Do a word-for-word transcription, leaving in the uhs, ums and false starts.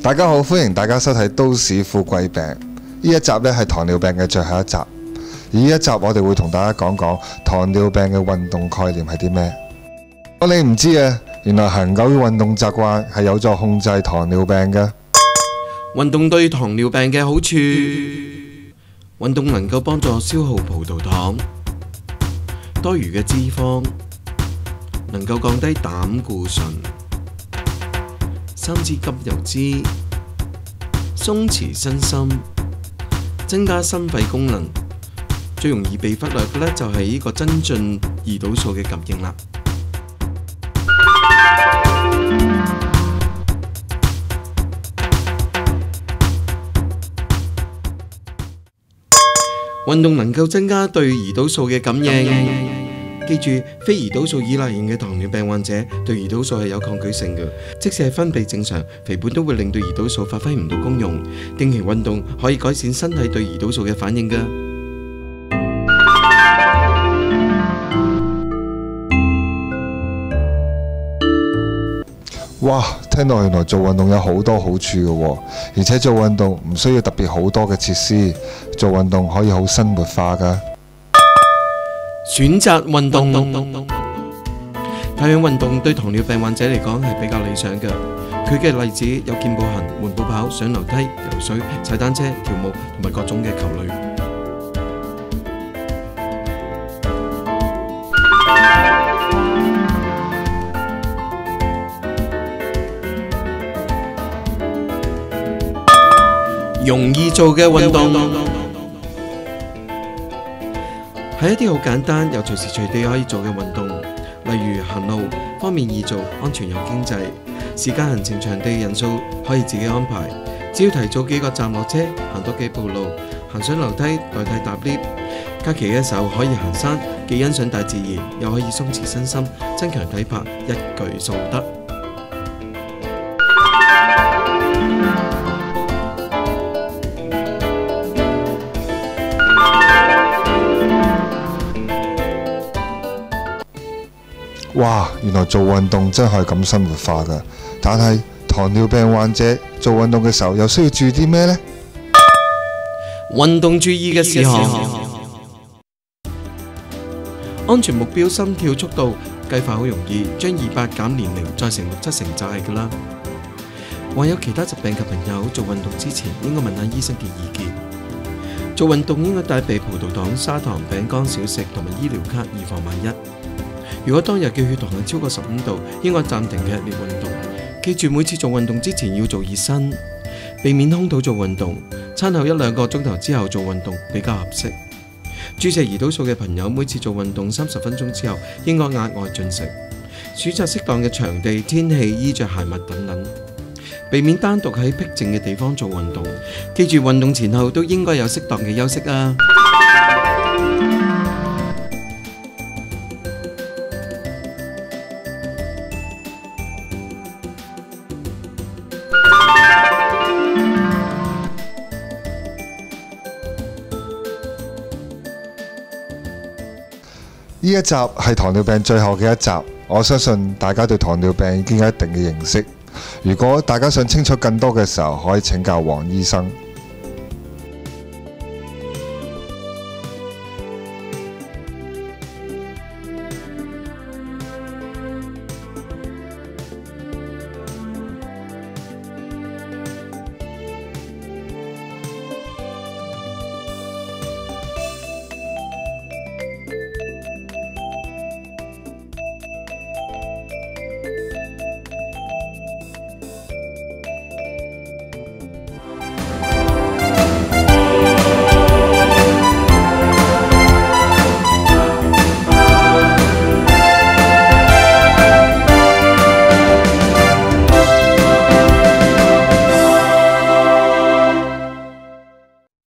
大家好，歡迎大家收睇《都市富貴病》。呢一集呢係糖尿病嘅最後一集。而呢一集我哋會同大家講講糖尿病嘅運動概念係啲咩。如果你唔知啊，原來恒久嘅運動習慣係有助控制糖尿病嘅。 運動對糖尿病嘅好處，運動能夠幫助消耗葡萄糖、多餘嘅脂肪，能夠降低膽固醇、三脂甘油酯，鬆弛身心，增加心肺功能。最容易被忽略嘅呢，就係呢個增進胰島素嘅感應啦。運動能夠增加對胰島素嘅感應。記住，非胰島素依賴型嘅糖尿病患者對胰島素係有抗拒性嘅，即使係分泌正常，肥胖都會令到胰島素發揮唔到功用。定期運動可以改善身體對胰島素嘅反應㗎。 哇！聽到原來做運動有好多好處嘅喎，而且做運動唔需要特別好多嘅設施，做運動可以好生活化㗎。 選擇運動，帶氧運動對糖尿病患者嚟講係比較理想嘅。佢嘅例子有健步行、緩步跑、上樓梯、游水、踩單車、跳舞同埋各種嘅球類。容易做嘅運動係一啲好簡單又隨時隨地可以做嘅運動，例如行路，方便易做，安全又經濟。時間、行程、場地、人數可以自己安排，只要提早幾個站落車，行多幾步路，行上樓梯代替搭 lift。假期嘅時候可以行山，既欣賞大自然，又可以鬆弛身心，增強體魄，一舉數得。 哇！原來做運動真係咁生活化㗎。但係糖尿病患者做運動嘅時候又需要注意啲咩呢？ 運動注意嘅事項：安全目標心跳速度計法好容易，將二百減年齡再乘六七成就係㗎啦。患有其他疾病嘅朋友做運動之前應該問下醫生嘅意見。做運動應該帶備葡萄糖、砂糖、餅乾、小食同埋醫療卡，以防萬一。如果當日嘅血糖係超過十五度，應該暫停劇烈運動。記住每次做運動之前要做熱身，避免空肚做運動。餐後一兩個鐘頭之後做運動比較合適。注射胰島素嘅朋友每次做運動三十分鐘之後應該額外進食。選擇適當嘅場地、天氣、衣着、鞋襪等等，避免單獨喺僻靜嘅地方做運動。記住運動前後都應該有適當嘅休息啊！ 呢一集係糖尿病最後嘅一集，我相信大家對糖尿病已經有一定嘅認識。如果大家想清楚更多嘅時候，可以請教黃醫生。